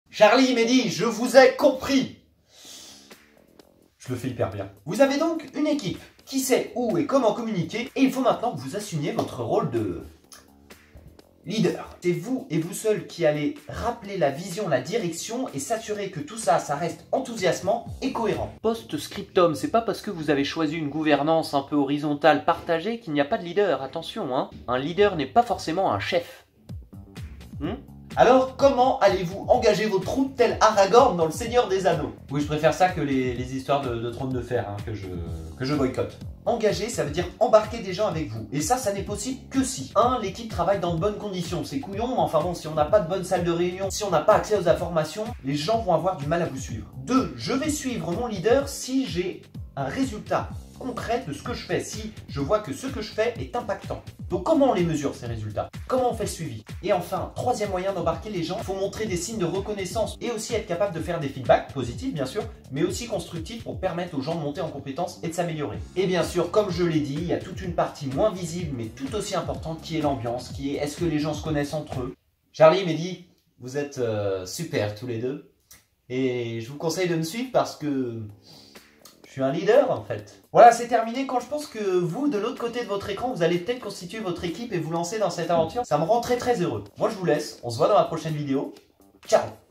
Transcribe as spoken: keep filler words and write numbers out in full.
Charlie, Mehdi, je vous ai compris. Je le fais hyper bien. Vous avez donc une équipe qui sait où et comment communiquer et il faut maintenant que vous assumiez votre rôle de leader. C'est vous et vous seul qui allez rappeler la vision, la direction et s'assurer que tout ça, ça reste enthousiasmant et cohérent. Post-scriptum, c'est pas parce que vous avez choisi une gouvernance un peu horizontale partagée qu'il n'y a pas de leader, attention hein. Un leader n'est pas forcément un chef. Hmm? Alors, comment allez-vous engager vos troupes tel Aragorn dans le Seigneur des Anneaux? Oui, je préfère ça que les, les histoires de, de trône de fer hein, que, je, que je boycotte. Engager, ça veut dire embarquer des gens avec vous. Et ça, ça n'est possible que si un l'équipe travaille dans de bonnes conditions. C'est couillon, mais enfin bon, si on n'a pas de bonne salle de réunion, si on n'a pas accès aux informations, les gens vont avoir du mal à vous suivre. deux Je vais suivre mon leader si j'ai un résultat concret de ce que je fais, si je vois que ce que je fais est impactant. Donc comment on les mesure ces résultats? Comment on fait le suivi? Et enfin, troisième moyen d'embarquer les gens, il faut montrer des signes de reconnaissance et aussi être capable de faire des feedbacks positifs bien sûr, mais aussi constructifs pour permettre aux gens de monter en compétences et de s'améliorer. Et bien sûr, comme je l'ai dit, il y a toute une partie moins visible mais tout aussi importante qui est l'ambiance, qui est est-ce que les gens se connaissent entre eux? Charlie, Mehdi, vous êtes euh, super tous les deux et je vous conseille de me suivre parce que je suis un leader en fait. Voilà, c'est terminé. Quand je pense que vous, de l'autre côté de votre écran, vous allez peut-être constituer votre équipe et vous lancer dans cette aventure, ça me rend très très heureux. Moi je vous laisse, on se voit dans la prochaine vidéo. Ciao!